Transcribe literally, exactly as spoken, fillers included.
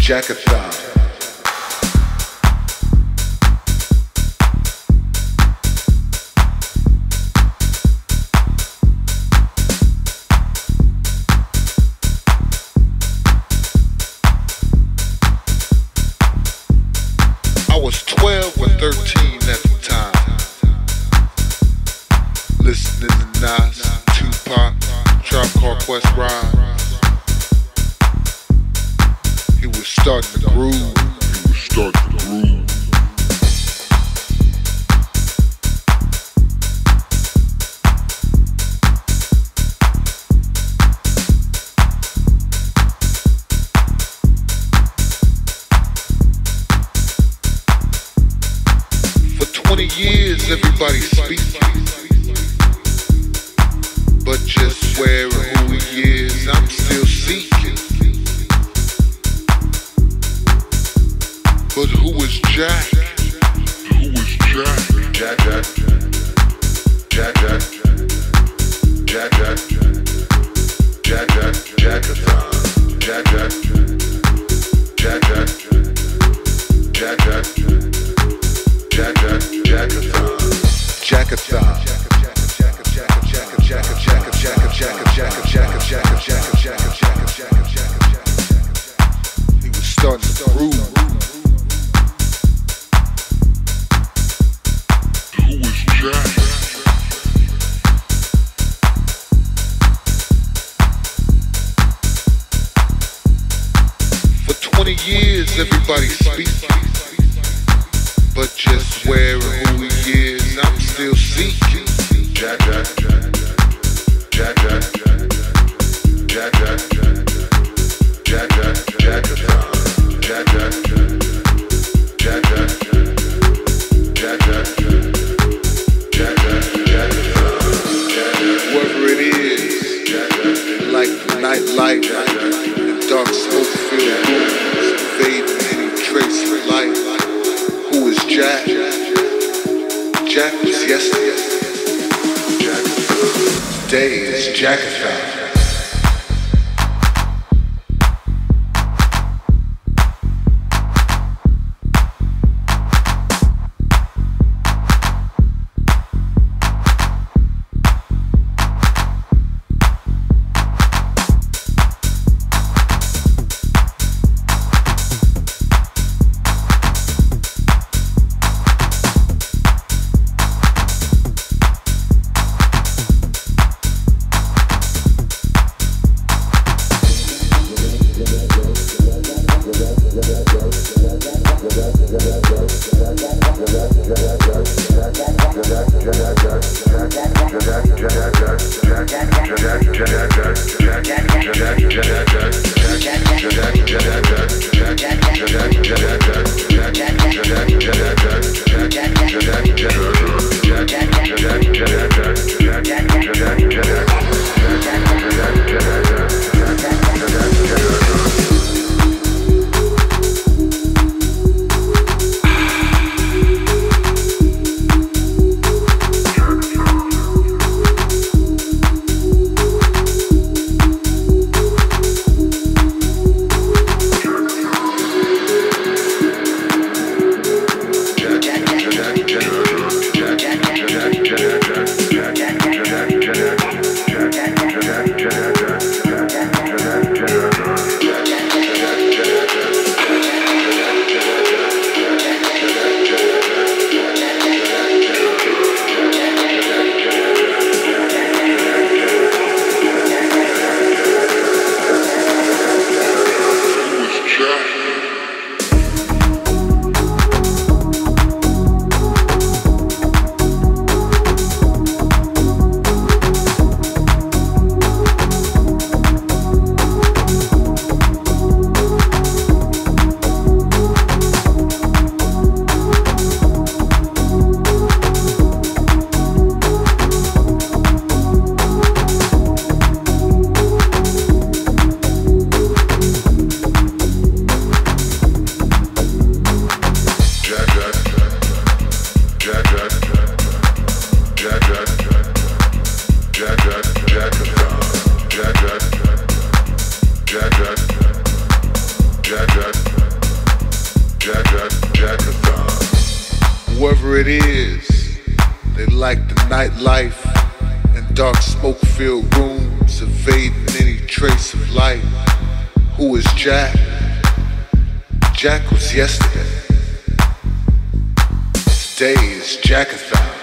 Jackathon. I was twelve or thirteen at the time, listening to Nas, Tupac, Tribe Called Quest rhymes. He was starting to groove. He was starting to groove. twenty years everybody speaks, but just where and who he is, I'm still seeking. But who is Jack? Who is Jack? Jack, Jack, Jack, Jack, Jack, Jack, Jack, Jack, Jackathon, Jack, Jack, Jack, Jack, Jack, Jack, Jack, Jack, Jackathon, Jackathon, he was starting to groove. Who was Jack? For twenty years everybody speaks, but just where and who he is, I'm still seeking. Jack, Jack, Jack, Jack, Jack, Jack, Jack, Jack, Jack, Jackathon, Jack, Jack, Jack, Jack, Jack, Jack, Jack, Jack, Jackathon, whoever it is, like the nightlight and dark smoke-filled rooms, fading any trace of light. Who is Jack? Jack was yesterday. Jack. Today is Jackathon. Jack, Jack, Jack, Jack, whatever it is. They like the nightlife and dark smoke-filled rooms, evading any trace of light. Who is Jack? Jack was yesterday. Today is Jackathon.